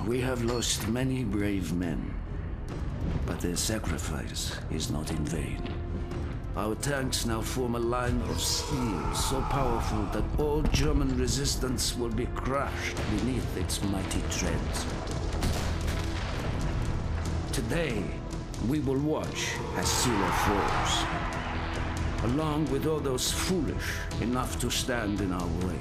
We have lost many brave men, but their sacrifice is not in vain. Our tanks now form a line of steel so powerful that all German resistance will be crushed beneath its mighty treads. Today, we will watch as Sila falls, along with all those foolish enough to stand in our way.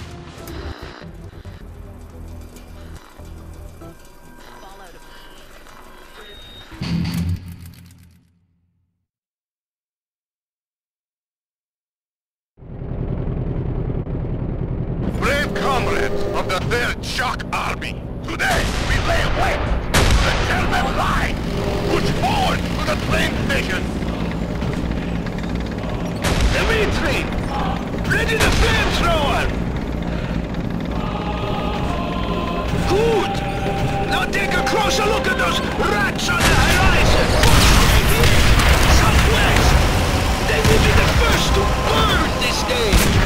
Brave comrades of the 3rd Shock Army, today we lay waste to the German line! Push forward to the train station! Dmitri! Ready the flamethrower! Good! Now take a closer look at those rats on the horizon! Southwest! They will be the first to burn this day!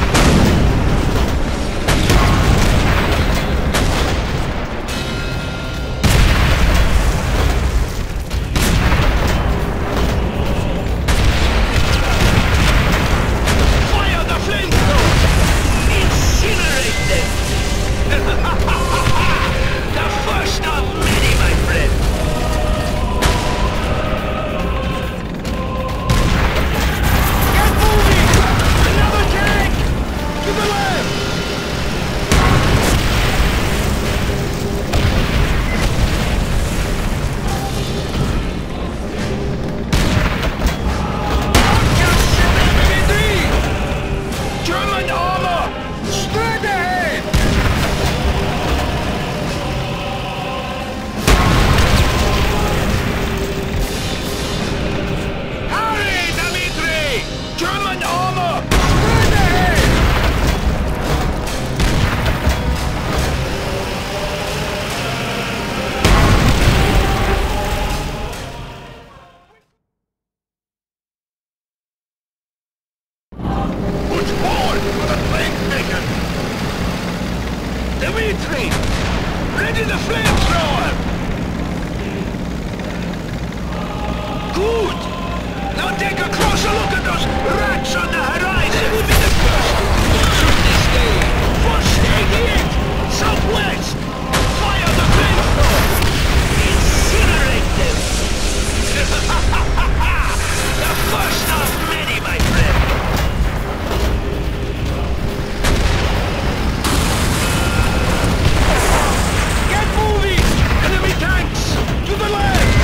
Dmitri! Ready the flamethrower! Good! Now take a closer look at those rats on the horizon! They will be the first to burn this day! First stay here! Southwest! Fire the flamethrower! Incinerate them! The first of many, my friend! To the left!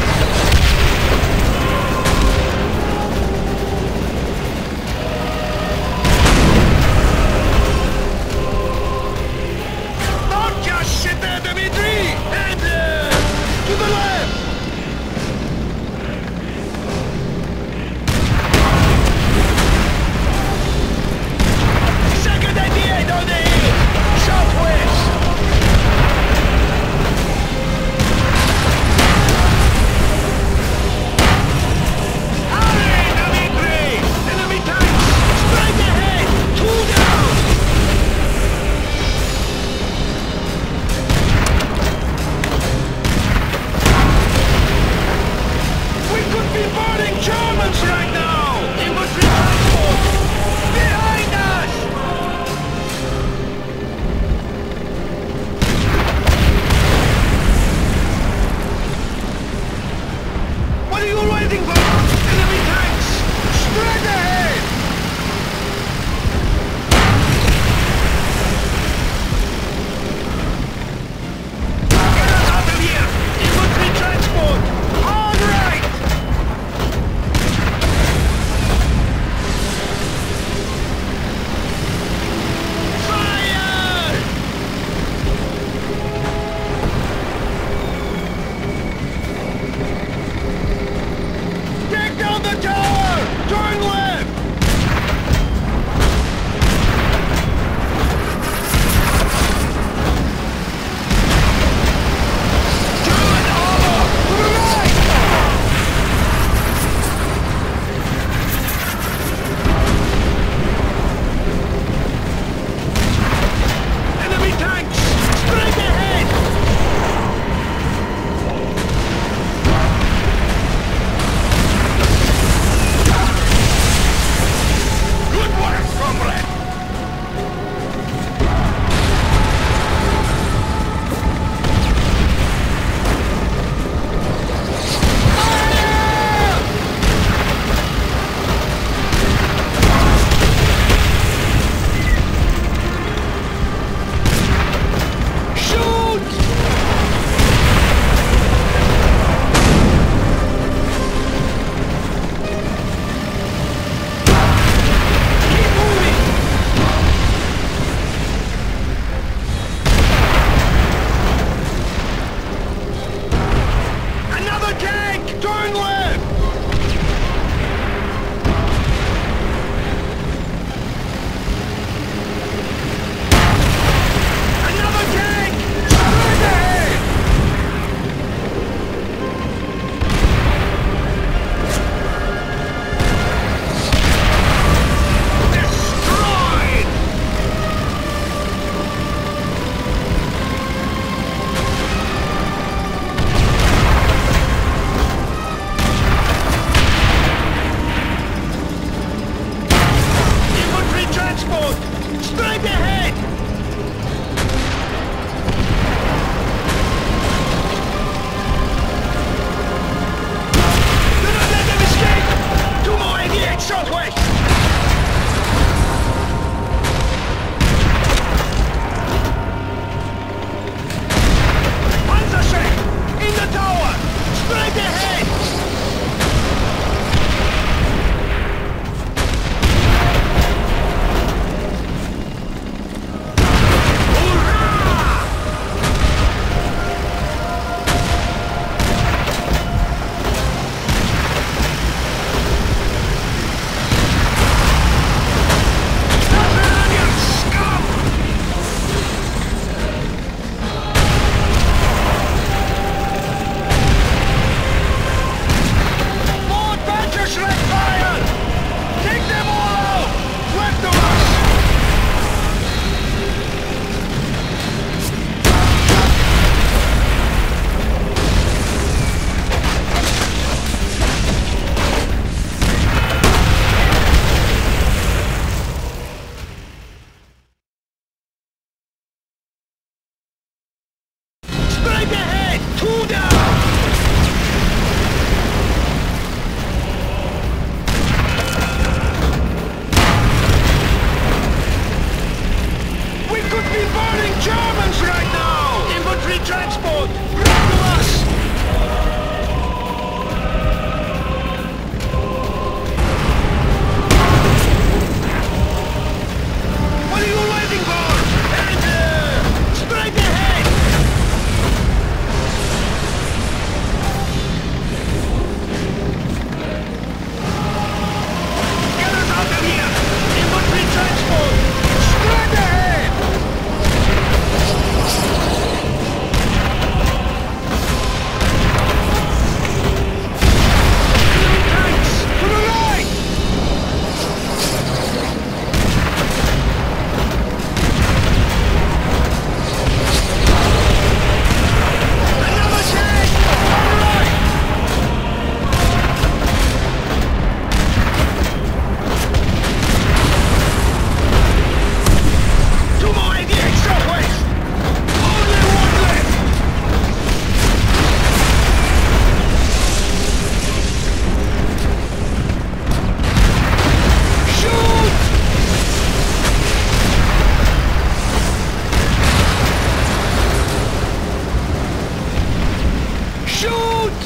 Infantry transport! Run to us! What are you waiting for? And, straight ahead! Get us out of here! Infantry transport! Straight ahead! Tanks! To the right! Another tank! All right! Two more ADX southwest! Only one left! Shoot! Shoot!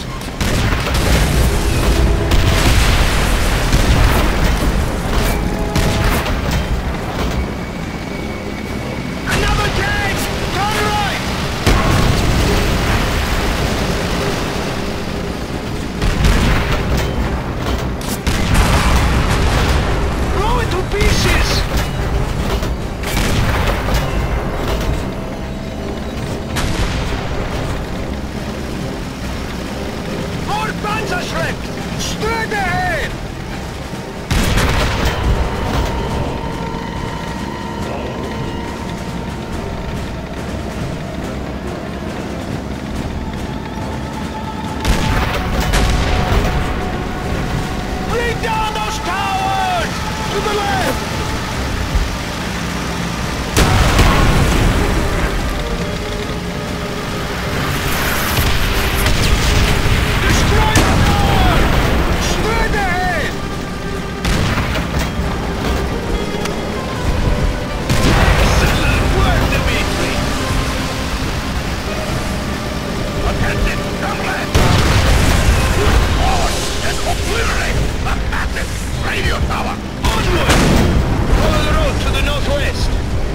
Another tank! Turn right! Blow it to pieces! More Panzerschreck! Straight ahead! Bring down those towers! To the left! Destroy the tower! Straight ahead! Excellent work, Dmitri! Attention, comrades! Forward and obliterate the massive radio tower! Onward! Follow the road to the northwest!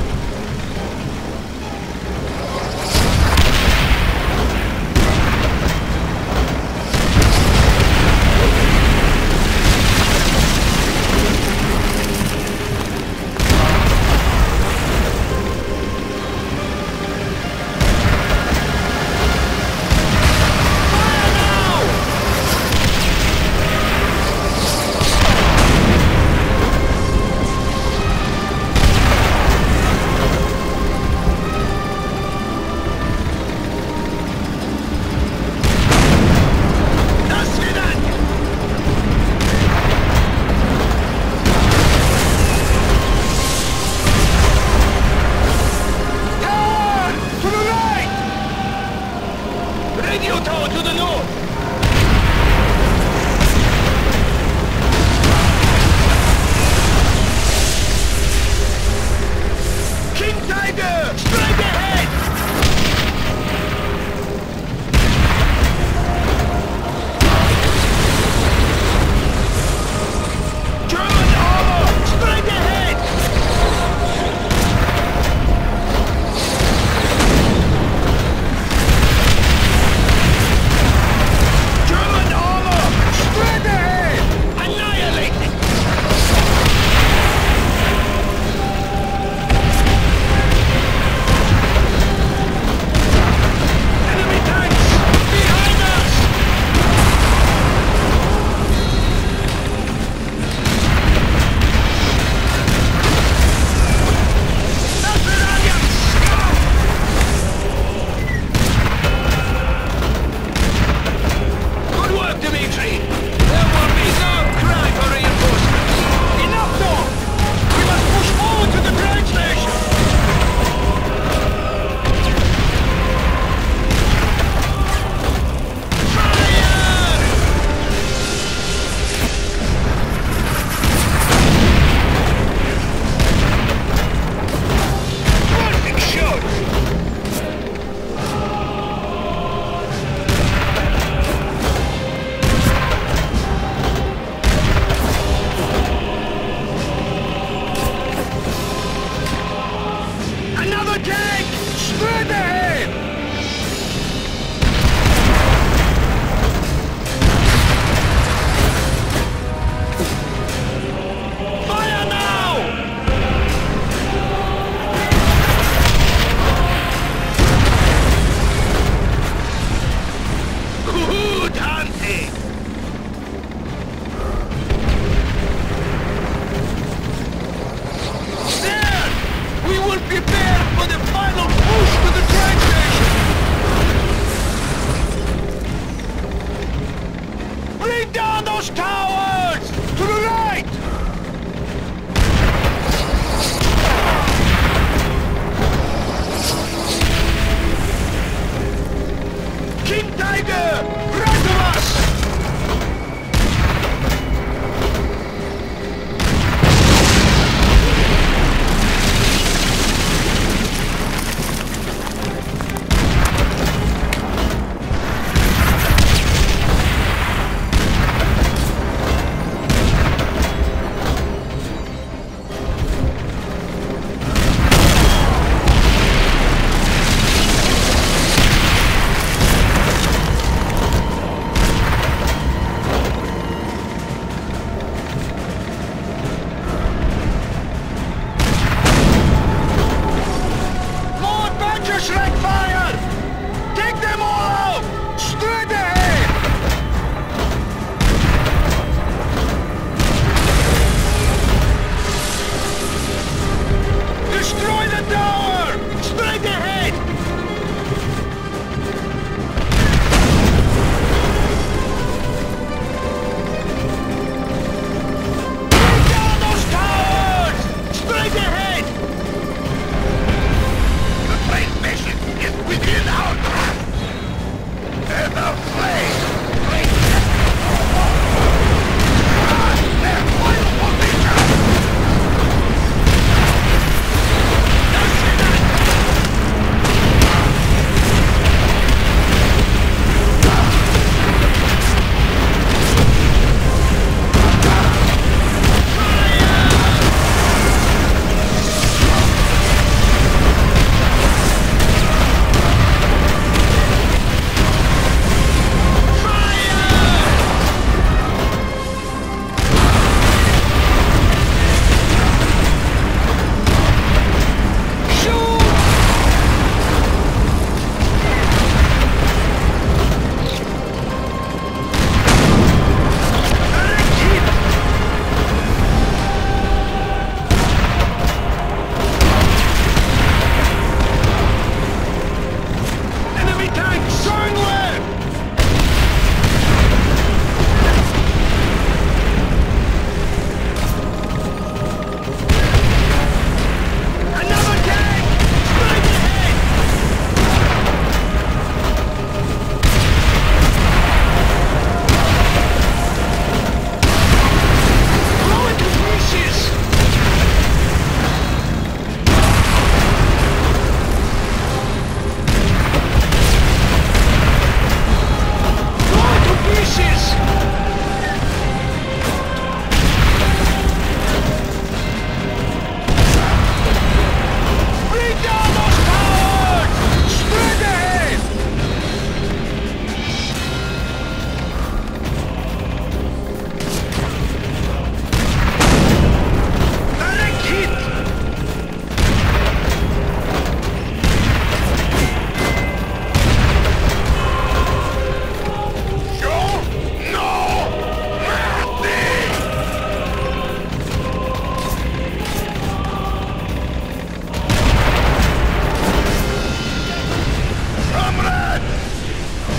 Fire now! До свидания! Tower! To the right! Radio tower to the north! King Tiger! Straight ahead! German armor! Straight ahead!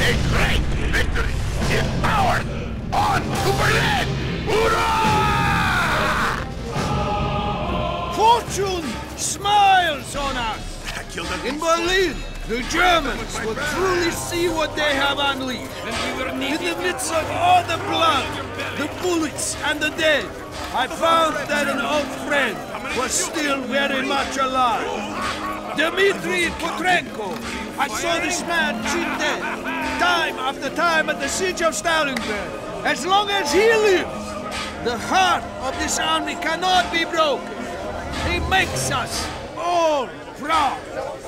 A great victory is ours! On to Berlin! Hurrah! Fortune smiles on us! In Berlin, the Germans will truly see what they have unleashed. In the midst of all the blood, the bullets, and the dead, I found that an old friend was still very much alive. Dmitri Petrenko! I saw this man cheat dead, time after time at the siege of Stalingrad. As long as he lives, the heart of this army cannot be broken. He makes us all proud.